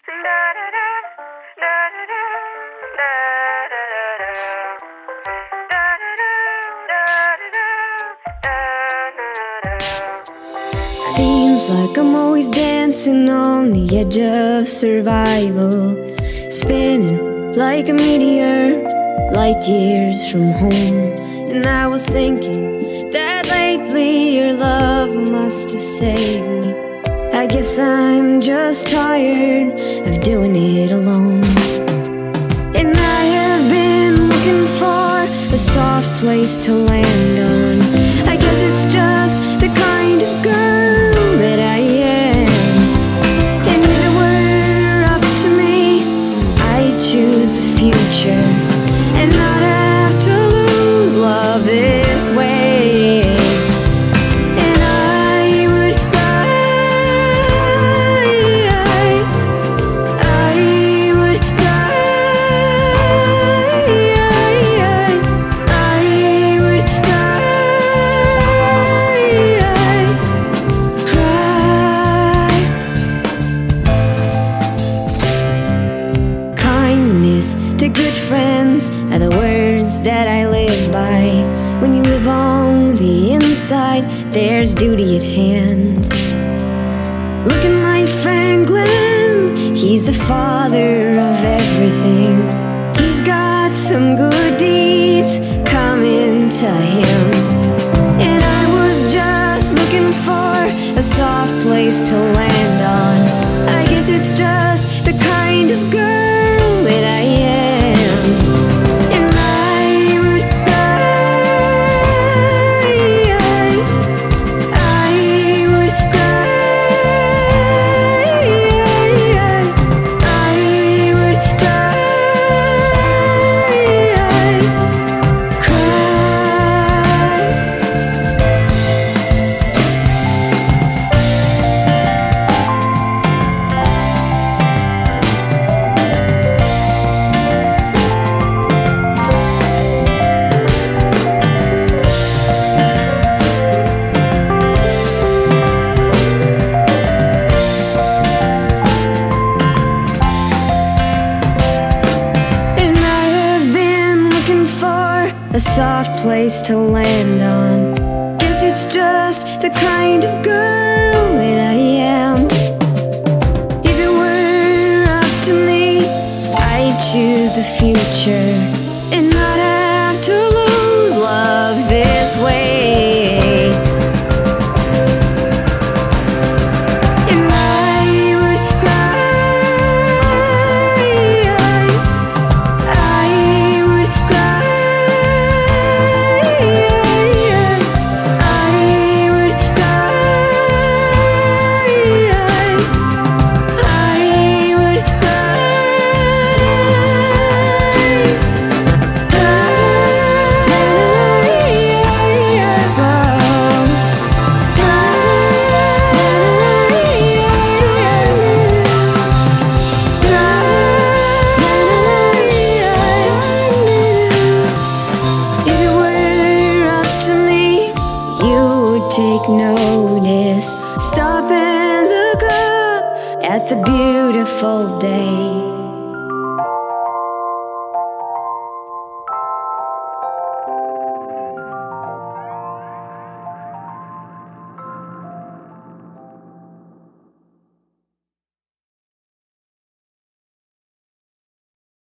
Seems like I'm always dancing on the edge of survival, spinning like a meteor, light years from home. And I was thinking that lately your love must have saved me. I guess I'm just tired of doing it alone. And I have been looking for a soft place to land on. I guess it's just the kind of girl that I am. And if it were up to me, I'd choose the future and not have to lose love this way. And I would to good friends are the words that I live by. When you live on the inside, there's duty at hand. Look at my friend Glenn, he's the father of everything. He's got some good deeds coming to him. And I was just looking for a soft place to land on. I guess it's just the kind of girl that I am. And I would a soft place to land on. Guess it's just the kind of girl that I am. If it were up to me, I'd choose the future and not have to lose love this way. Take notice, stop and look up at the beautiful day.